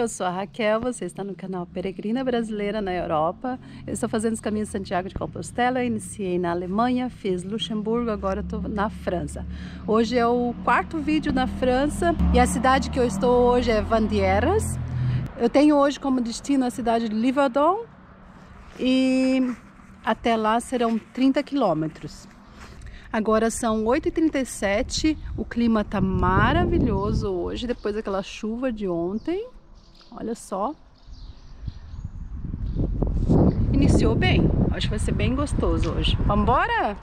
eu sou a Raquel, você está no canal Peregrina Brasileira na Europa. Eu estou fazendo os caminhos de Santiago de Compostela, iniciei na Alemanha, fiz Luxemburgo, agora estou na França. Hoje é o quarto vídeo na França e a cidade que eu estou hoje é Vandieres. Eu tenho hoje como destino a cidade de Livradois e até lá serão 30 quilômetros. Agora são 8h37, o clima tá maravilhoso hoje, depois daquela chuva de ontem. Olha só. Iniciou bem, acho que vai ser bem gostoso hoje. Vamos embora?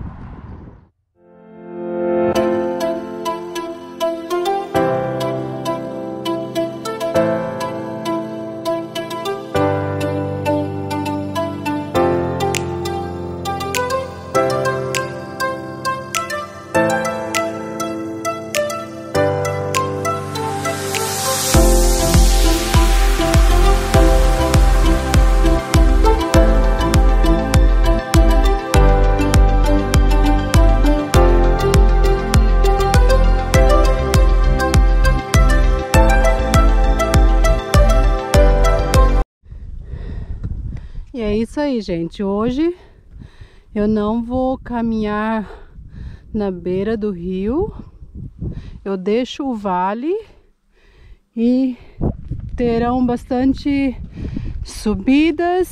E é isso aí, gente. Hoje eu não vou caminhar na beira do rio. Eu deixo o vale e terão bastante subidas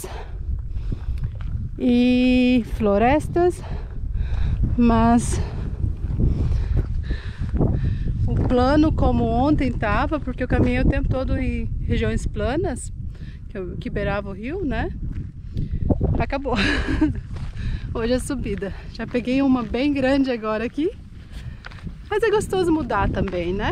e florestas, mas o plano como ontem estava, porque eu caminhei o tempo todo em regiões planas, que beirava o rio, né? Acabou. Hoje é subida. Já peguei uma bem grande agora aqui. Mas é gostoso mudar também, né?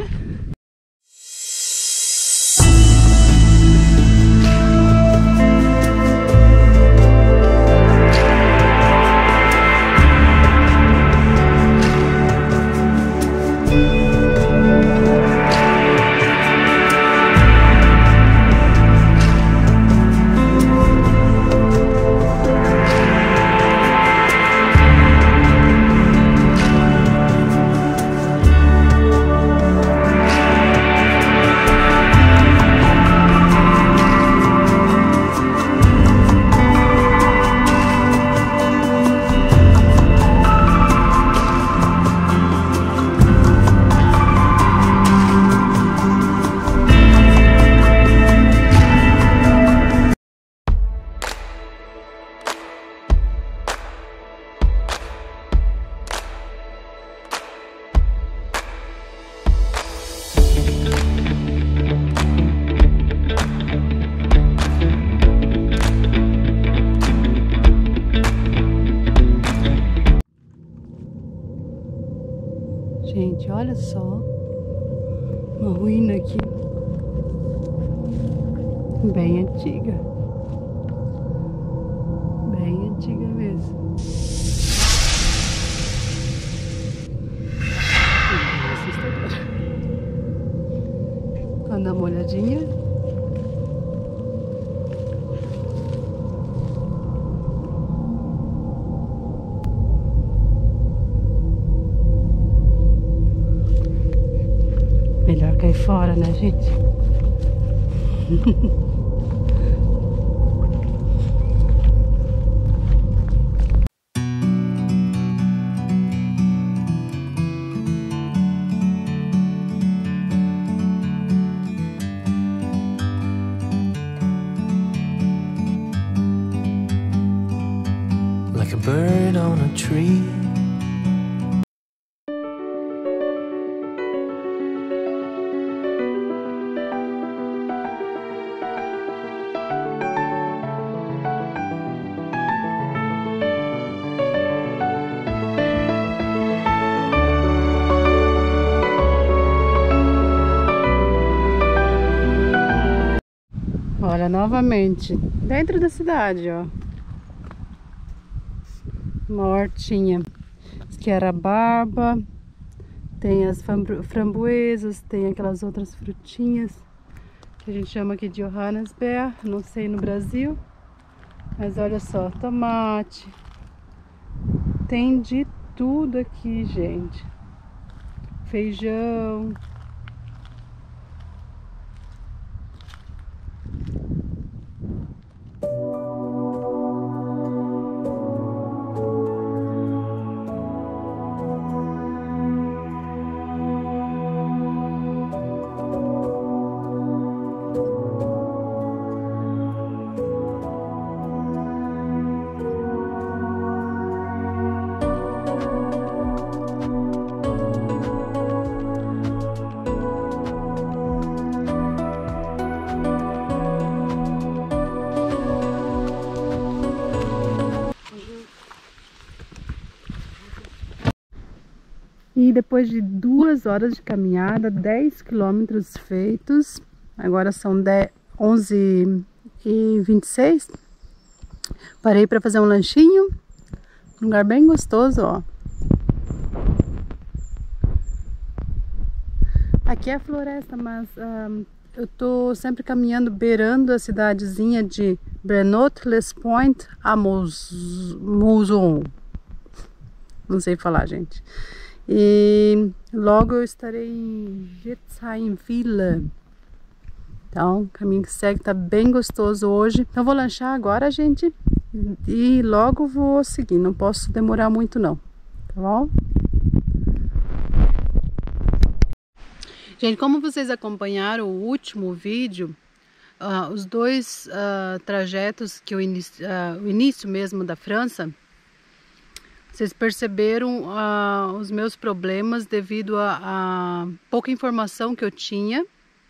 Gente, olha só, uma ruína aqui, bem antiga mesmo. Bem assustador. Vamos dar uma olhadinha. Melhor cair fora, né, gente? Like a bird on a tree. Olha, novamente, dentro da cidade, ó. Uma hortinha. Isso aqui era barba. Tem as framboesas, tem aquelas outras frutinhas que a gente chama aqui de Johannisbeer, não sei no Brasil. Mas olha só, tomate. Tem de tudo aqui, gente. Feijão. E depois de 2 horas de caminhada, 10 quilômetros feitos, agora são 11h26, parei para fazer um lanchinho, um lugar bem gostoso, ó. Aqui é floresta, mas eu tô sempre caminhando beirando a cidadezinha de Brenot-les-Points à Mouzon. Não sei falar, gente. E logo eu estarei em Getzhainville. Então, o caminho que segue tá bem gostoso hoje. Então, vou lanchar agora, gente. E logo vou seguir. Não posso demorar muito, não. Tá bom? Gente, como vocês acompanharam o último vídeo, os dois trajetos que o início mesmo da França, vocês perceberam os meus problemas devido a pouca informação que eu tinha.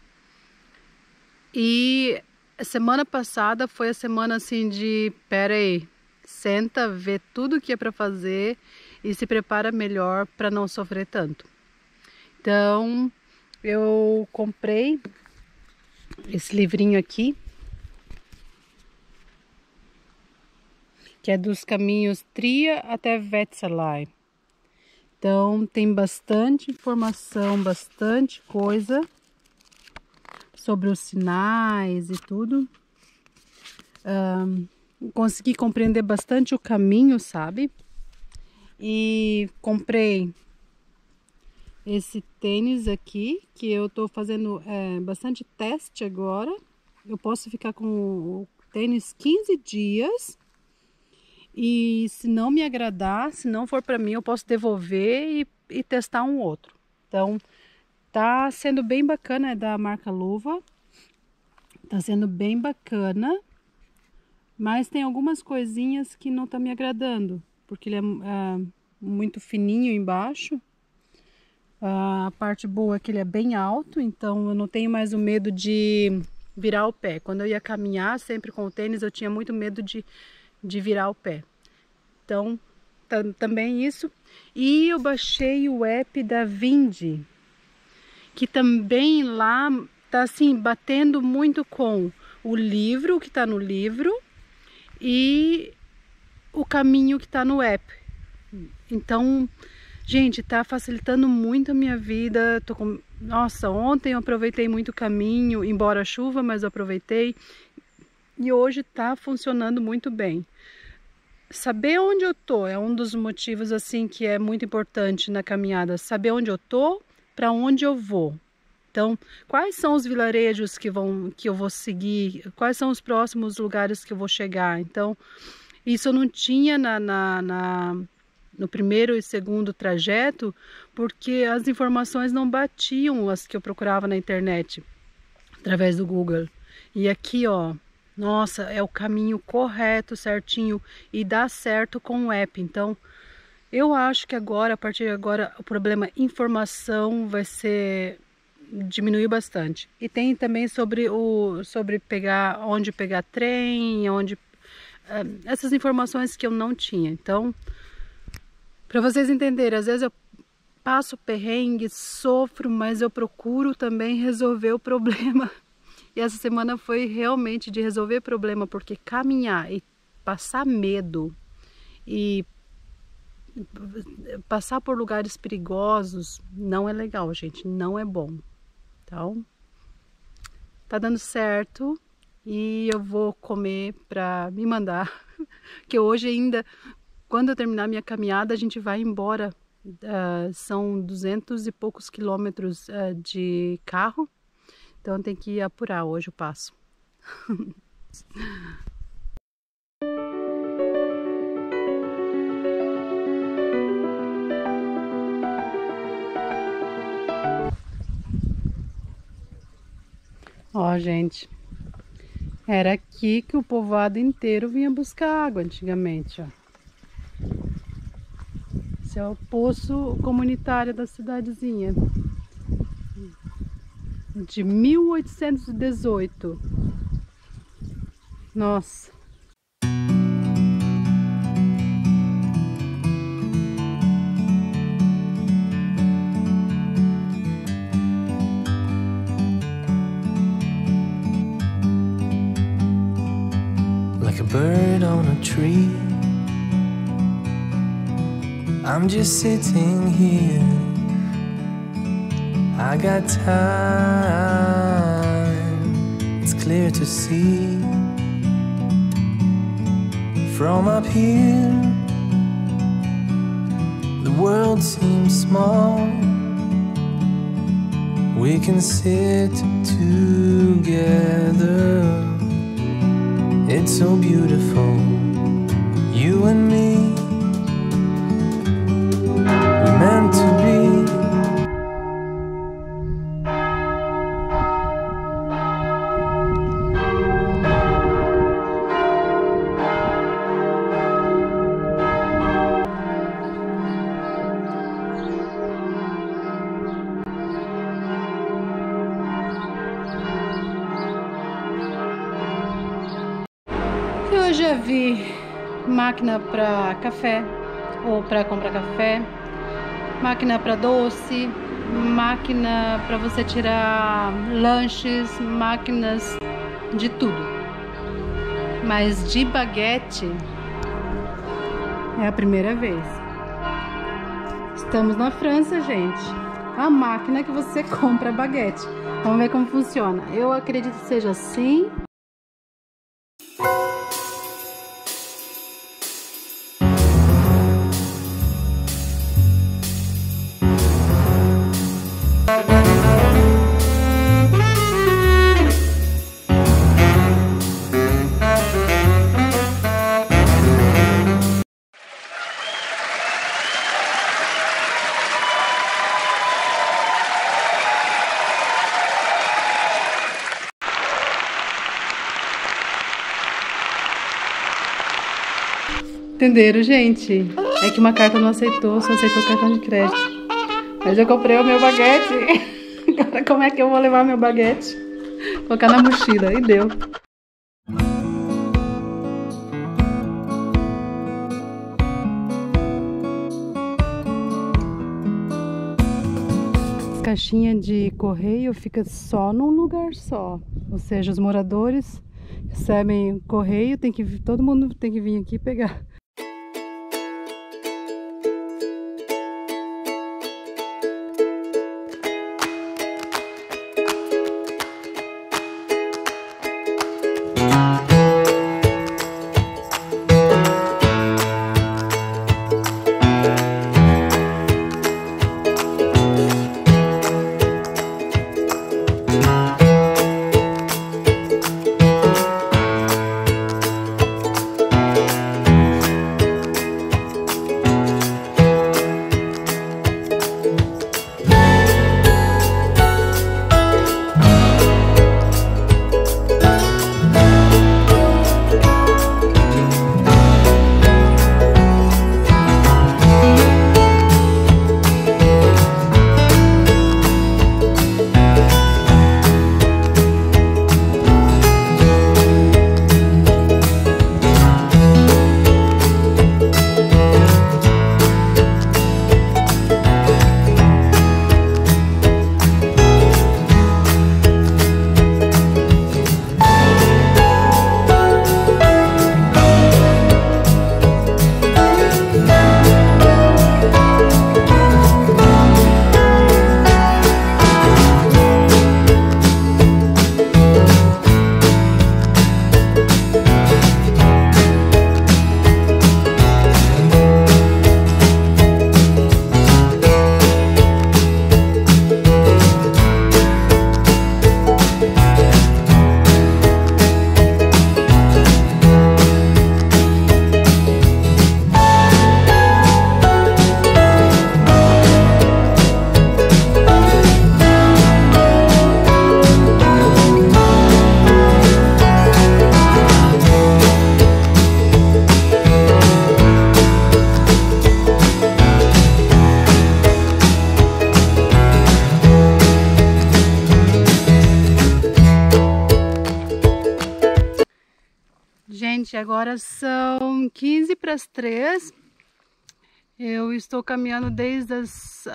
E a semana passada foi a semana assim de, pera aí, senta, vê tudo o que é para fazer e se prepara melhor para não sofrer tanto. Então, eu comprei esse livrinho aqui, que é dos caminhos Tria até Wetzlar. Então tem bastante informação, bastante coisa sobre os sinais e tudo. Consegui compreender bastante o caminho, sabe? E comprei esse tênis aqui, que eu tô fazendo bastante teste agora. Eu posso ficar com o tênis 15 dias. E se não me agradar, se não for para mim, eu posso devolver e testar um outro. Então, tá sendo bem bacana, é da marca Luva. Tá sendo bem bacana, mas tem algumas coisinhas que não tá me agradando, porque ele é muito fininho embaixo. A parte boa é que ele é bem alto, então eu não tenho mais o medo de virar o pé. Quando eu ia caminhar sempre com o tênis, eu tinha muito medo de virar o pé. Então, também isso. E eu baixei o app da Vindi, que também lá tá assim, batendo muito com o livro, que tá no livro, e o caminho que tá no app. Então, gente, tá facilitando muito a minha vida. Nossa, ontem eu aproveitei muito o caminho, embora a chuva, mas eu aproveitei. E hoje tá funcionando muito bem. Saber onde eu tô é um dos motivos assim que é muito importante na caminhada. Saber onde eu tô, para onde eu vou. Então, quais são os vilarejos que eu vou seguir? Quais são os próximos lugares que eu vou chegar? Então, isso eu não tinha no primeiro e segundo trajeto, porque as informações não batiam as que eu procurava na internet, através do Google. E aqui, ó, nossa, é o caminho correto, certinho, e dá certo com o app. Então, eu acho que agora, a partir de agora, o problema informação vai diminuiu bastante. E tem também sobre onde pegar trem, essas informações que eu não tinha. Então, para vocês entenderem, às vezes eu passo perrengue, sofro, mas eu procuro também resolver o problema. E essa semana foi realmente de resolver problema, porque caminhar e passar medo e passar por lugares perigosos não é legal, gente, não é bom. Então, tá dando certo e eu vou comer para me mandar, que hoje ainda, quando eu terminar minha caminhada, a gente vai embora. São 200 e poucos quilômetros de carro. Então tem que apurar hoje o passo. Ó, gente, era aqui que o povoado inteiro vinha buscar água antigamente, ó. Esse é o poço comunitário da cidadezinha. De 1818. Nossa. bird on a tree. I'm just sitting here, I got time, it's clear to see. From up here, the world seems small. We can sit together, it's so beautiful, you and me, we're meant to be. Eu já vi máquina para café ou para comprar café, máquina para doce, máquina para você tirar lanches, máquinas de tudo. Mas de baguete é a primeira vez. Estamos na França, gente. A máquina que você compra baguete. Vamos ver como funciona. Eu acredito que seja assim. Entenderam, gente? É que uma carta não aceitou, só aceitou cartão de crédito. Mas eu comprei o meu baguete. Agora como é que eu vou levar meu baguete? Colocar na mochila. E deu. As caixinhas de correio ficam só num lugar só. Ou seja, os moradores recebem correio, todo mundo tem que vir aqui pegar. Gente, agora são 15 para as 3. Eu estou caminhando desde as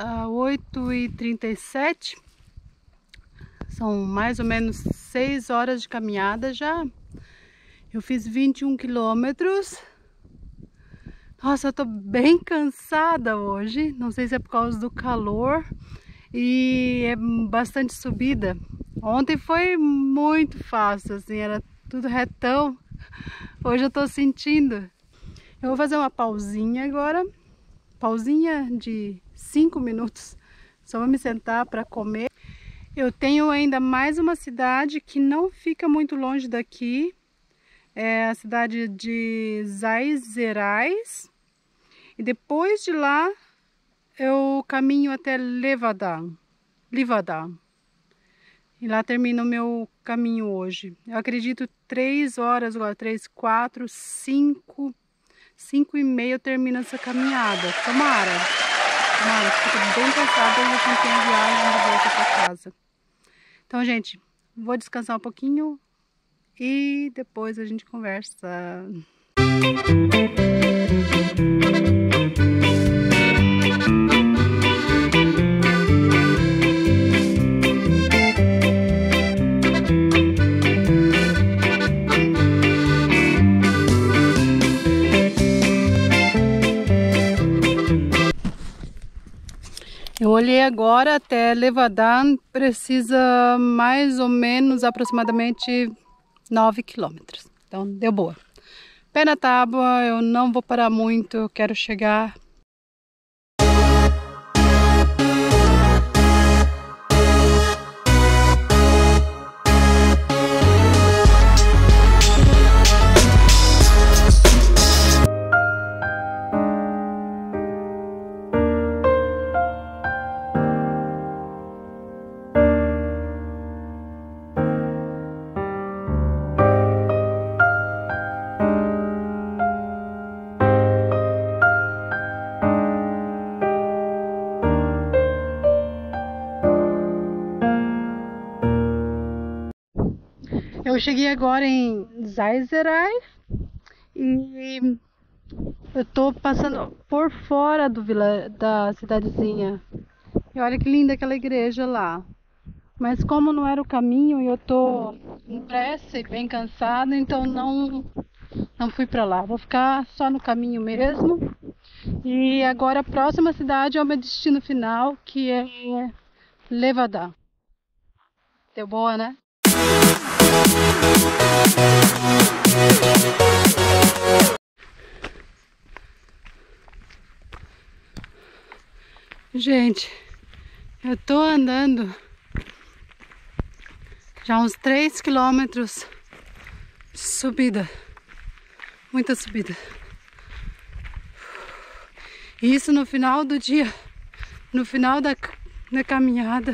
8h37. São mais ou menos 6 horas de caminhada já. Eu fiz 21 quilômetros. Nossa, eu tô bem cansada hoje. Não sei se é por causa do calor. E é bastante subida. Ontem foi muito fácil, assim, era tudo retão. Hoje eu tô sentindo. Eu vou fazer uma pausinha agora. Pausinha de 5 minutos. Só vou me sentar para comer. Eu tenho ainda mais uma cidade que não fica muito longe daqui. É a cidade de Zaizerais. E depois de lá eu caminho até Livadão. E lá termina o meu caminho hoje. Eu acredito 3 horas agora, 3, 4, 5, 5 e meia eu termino essa caminhada. Tomara, fico bem cansada e eu tenho a viagem de volta para casa. Então, gente, vou descansar um pouquinho e depois a gente conversa. Eu olhei agora, até Livadão precisa mais ou menos aproximadamente 9 quilômetros. Então deu boa. Pé na tábua, eu não vou parar muito, eu quero chegar. Eu cheguei agora em Zaizerais e eu tô passando por fora da cidadezinha. E olha que linda aquela igreja lá. Mas como não era o caminho e eu tô com pressa e bem cansada, então não fui pra lá. Vou ficar só no caminho mesmo. E agora a próxima cidade é o meu destino final, que é Livadão. Deu boa, né? Gente, eu tô andando já uns 3 quilômetros de subida, muita subida. Isso no final do dia, no final da caminhada,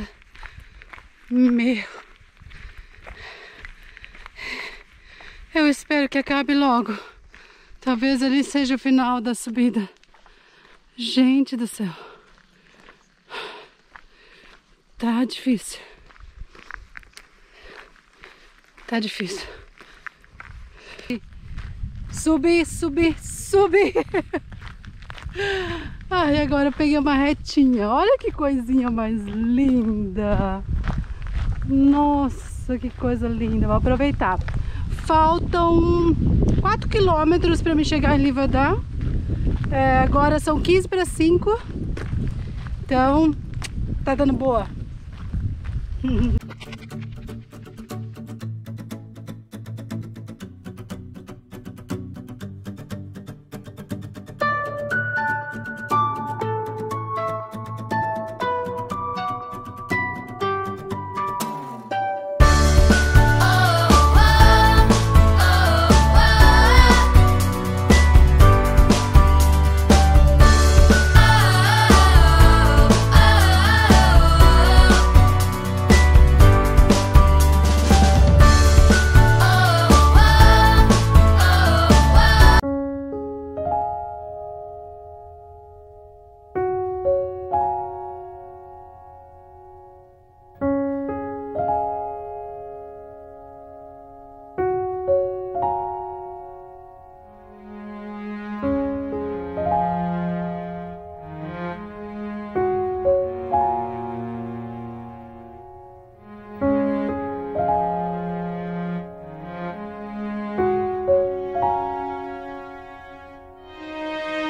eu espero que acabe logo. Talvez ali seja o final da subida. Gente do céu. Tá difícil. Tá difícil. Subir. Ai, agora eu peguei uma retinha. Olha que coisinha mais linda. Nossa, que coisa linda. Vou aproveitar. Faltam 4 quilômetros para me chegar em Livadão. Agora são 15 para 5. Então, tá dando boa.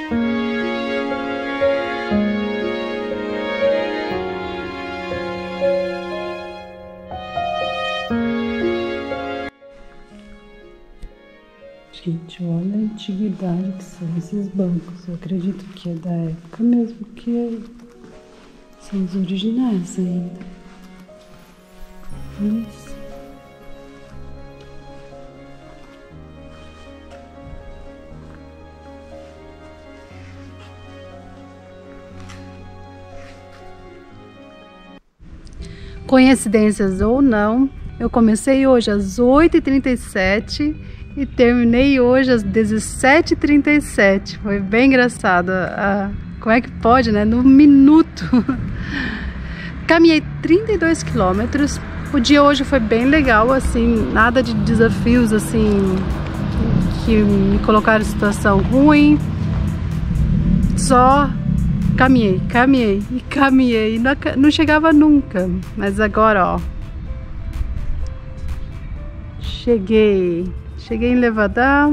Gente, olha a antiguidade que são esses bancos. Eu acredito que é da época mesmo que são os originais ainda. Olha isso. Coincidências ou não, eu comecei hoje às 8h37 e terminei hoje às 17h37. Foi bem engraçado. Como é que pode, né? No minuto. Caminhei 32 quilômetros. O dia hoje foi bem legal, assim, nada de desafios, assim, que me colocaram em situação ruim. Só caminhei. Não chegava nunca. Mas agora, ó, cheguei em Levadá,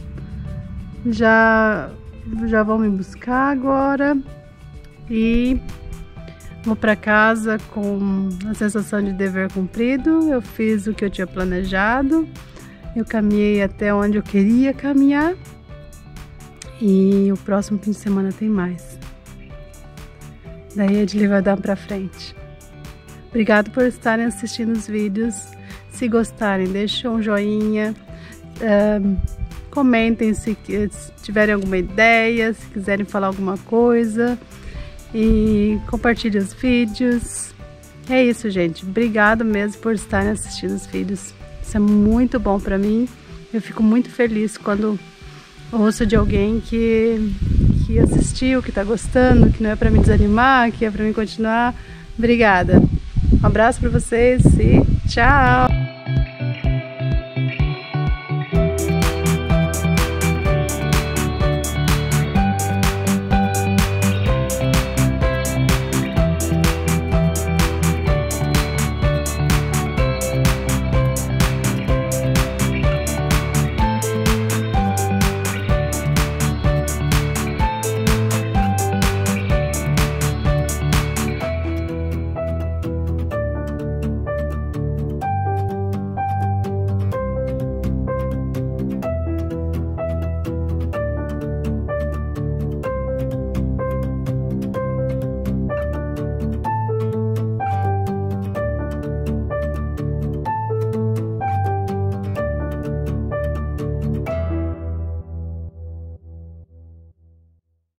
já vão me buscar agora e vou para casa com a sensação de dever cumprido. Eu fiz o que eu tinha planejado, eu caminhei até onde eu queria caminhar e o próximo fim de semana tem mais. Daí é de Levadá para frente. Obrigado por estarem assistindo os vídeos. Se gostarem, deixem um joinha. Comentem se tiverem alguma ideia, se quiserem falar alguma coisa e compartilhem os vídeos. É isso, gente. Obrigado mesmo por estarem assistindo os vídeos. Isso é muito bom para mim. Eu fico muito feliz quando ouço de alguém que assistiu, que tá gostando, que não é para me desanimar, que é para mim continuar. Obrigada. Um abraço para vocês e tchau!